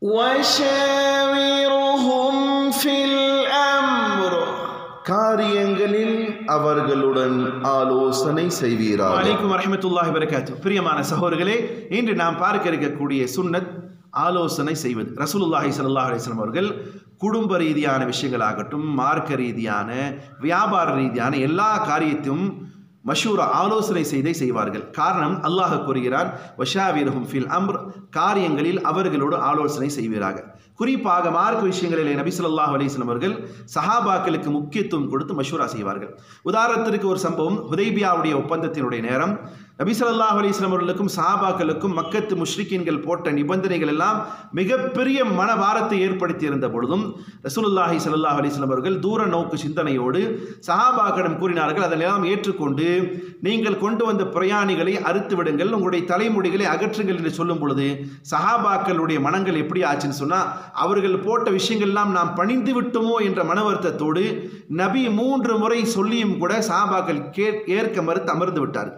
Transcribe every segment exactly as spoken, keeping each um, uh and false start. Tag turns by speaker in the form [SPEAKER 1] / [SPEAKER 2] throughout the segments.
[SPEAKER 1] وَشَاوِرْهُمْ فِي الْأَمْرِ காரியங்களில் அவர்களுடன் ஆலோசனை செய்வீராக.
[SPEAKER 2] வலைக்கும் வரஹ்மத்துல்லாஹி வபரகாத்துஹு. பிரியமான சகோதரர்களே, இன்று நாம் பார்க்க இருக்கக்கூடிய சுன்னத் ஆலோசனை செய்வது. ரசூலுல்லாஹி ஸல்லல்லாஹு அலைஹி வஸல்லம் அவர்கள் குடும்ப ரீதியான விஷயங்களாகட்டும், மார்க்க ரீதியான, வியாபார ரீதியான எல்லா காரியத்தையும் மஷூரா ஆலோசனை செய்தே செய்வார்கள். காரணம், அல்லாஹ் கூறுகிறான், வஷாவிர்ஹும் ஃபில் அம்ர், காரியங்களில் அவர்களோடு ஆலோசனை செய்வீராக. குறிப்பாக மார்க்க விஷயங்களிலே நபி ஸல்லல்லாஹு அலைஹி வஸல்லம் அவர்கள் சஹாபாக்களுக்கு முக்கியத்துவம் கொடுத்து மஷூரா செய்வார்கள். உதாரணத்திற்கு ஒரு சம்பவம், ஹுதைபியாவுடைய ஒப்பந்தத்தினுடைய நேரம் நபி ஸல்லல்லாஹு அலைஹி வஸல்லம் அவர்களுக்கும் சஹாபாக்களுக்கும் மக்கத்து முஷ்ரிக்கீன்கள் போட்ட நிபந்தனைகள் எல்லாம் மிகப்பெரிய மனபாரத்தை ஏற்படுத்தி இருந்த பொழுதும் ரசூலுல்லாஹி ஸல்லல்லாஹு அலைஹி வஸல்லம் அவர்கள் தூர நோக்கு சிந்தனையோடு சஹாபாக்களிடம் கூறினார்கள், அதெல்லாம் ஏற்றுக்கொண்டு நீங்கள் கொண்டு வந்த பிரயாணிகளை அறுத்து விடுங்கள், உங்களுடைய தலைமுடிகளை அகற்றுங்கள் என்று சொல்லும் பொழுது சஹாபாக்களுடைய மனங்கள் எப்படி ஆச்சுன்னு சொன்னா, அவர்கள் போட்ட விஷயங்கள் எல்லாம் நாம் பணிந்து விட்டோமோ என்ற மன வருத்தத்தோடு நபி மூன்று முறை சொல்லியும் கூட சஹாபாக்கள் ஏற்க மறுத்து அமர்ந்து விட்டார்கள்.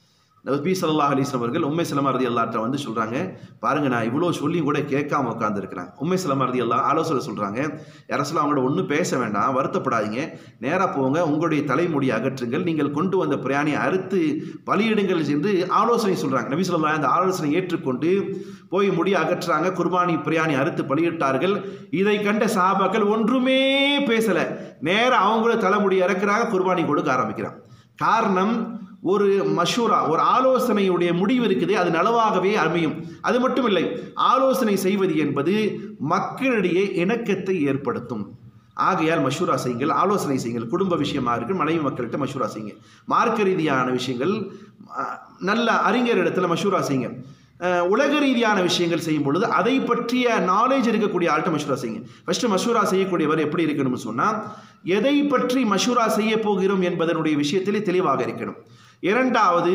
[SPEAKER 2] நபி ஸல்லல்லாஹு அலைஹி வஸல்லம் அவர்கள் உம்மை சலமா ரலியல்லாஹு அன்ஹா வந்து சொல்றாங்க, பாருங்க நான் இவ்வளோ சொல்லியும் கூட கேட்காம உட்காந்துருக்கிறேன். உம்மை சலமா ரலியல்லாஹு ஆலோசனை சொல்றாங்க, யார சொல்ல அவங்களோட ஒன்றும் பேச வேண்டாம், வருத்தப்படாதீங்க, நேராக போங்க, உங்களுடைய தலைமுடி அகற்றுங்கள், நீங்கள் கொண்டு வந்த பிரயாணியை அறுத்து பலியிடுங்கள் என்று ஆலோசனை சொல்றாங்க. நபி ஸல்லல்லாஹு அந்த ஆலோசனை ஏற்றுக்கொண்டு போய் முடி அகற்றுறாங்க, குர்பானி பிரயாணி அறுத்து பலியிட்டார்கள். இதை கண்ட சஹாபாக்கள் ஒன்றுமே பேசல, நேராக அவங்கள தலைமுடி இறக்குறாங்க, குர்பானி கொடுக்க ஆரம்பிக்கிறாங்க. காரணம், ஒரு மஷூரா, ஒரு ஆலோசனையுடைய முடிவு இருக்குது, அது நலவாகவே அமையும். அது மட்டும் இல்லை, ஆலோசனை செய்வது என்பது மக்களிடையே இணக்கத்தை ஏற்படுத்தும். ஆகையால் மஷூரா செய்யுங்கள், ஆலோசனை செய்யுங்கள். குடும்ப விஷயமாக இருக்கு, மனைவி மக்கள்கிட்ட மஷூரா செய்யுங்க. மார்க்க ரீதியான விஷயங்கள் நல்ல அறிஞரிடத்துல மஷூரா செய்யுங்க. உலக ரீதியான விஷயங்கள் செய்யும் பொழுது அதை பற்றிய நாலேஜ் இருக்கக்கூடிய ஆள்கிட்ட மஷூரா செய்யுங்க. ஃபர்ஸ்ட் மஷூரா செய்யக்கூடியவர் எப்படி இருக்கணும்னு சொன்னால், எதை பற்றி மஷூரா செய்ய போகிறோம் என்பதனுடைய விஷயத்திலே தெளிவாக இருக்கணும். இரண்டாவது,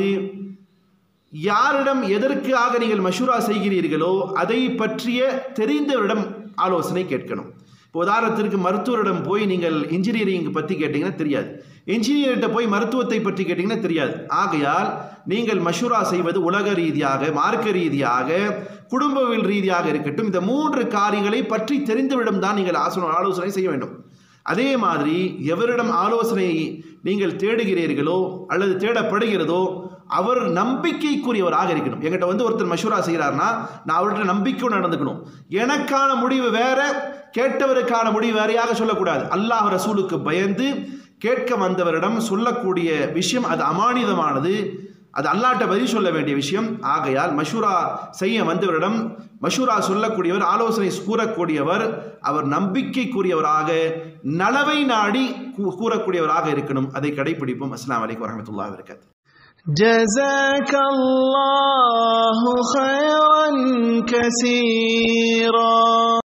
[SPEAKER 2] யாரிடம் எதற்காக நீங்கள் மஷூரா செய்கிறீர்களோ அதை பற்றிய தெரிந்தவரிடம் ஆலோசனை கேட்கணும். இப்போ உதாரணத்திற்கு மருத்துவரிடம் போய் நீங்கள் இன்ஜினியரிங் பற்றி கேட்டிங்கன்னா தெரியாது, இன்ஜினியர்கிட்ட போய் மருத்துவத்தை பற்றி கேட்டிங்கன்னா தெரியாது. ஆகையால் நீங்கள் மஷூரா செய்வது உலக ரீதியாக, மார்க்க ரீதியாக, குடும்பவியல் ரீதியாக இருக்கட்டும், இந்த மூன்று காரியங்களை பற்றி தெரிந்தவரிடம் தான் நீங்கள் ஆலோசனை செய்ய வேண்டும். அதே மாதிரி எவரிடம் ஆலோசனை நீங்கள் தேடுகிறீர்களோ அல்லது தேடப்படுகிறதோ அவர் நம்பிக்கைக்குரியவராக இருக்கணும். என்கிட்ட வந்து ஒருத்தர் மஷூரா செய்கிறார்னா நான் அவர்கிட்ட நம்பிக்கையோடு நடந்துக்கணும். எனக்கான முடிவு வேற, கேட்டவருக்கான முடிவு வேறையாக சொல்லக்கூடாது. அல்லாஹ் ரசூலுக்கு பயந்து கேட்க வந்தவரிடம் சொல்லக்கூடிய விஷயம் அது அமானிதமானது, அது அல்லாஹ்ட்ட பதில் சொல்ல வேண்டிய விஷயம். ஆகையால் மஷூரா செய்ய வந்தவரிடம் மஷூரா சொல்லக்கூடியவர், ஆலோசனை கூறக்கூடியவர், அவர் நம்பிக்கைக்குரியவராக, நலவை நாடி கூறக்கூடியவராக இருக்கணும். அதை கடைபிடிப்போம். அஸ்ஸலாமு அலைக்கும் வரஹ்மத்துல்லாஹி வபரகாத்துஹு.
[SPEAKER 1] ஜஸாக்கல்லாஹு கைரன் கஸீரா.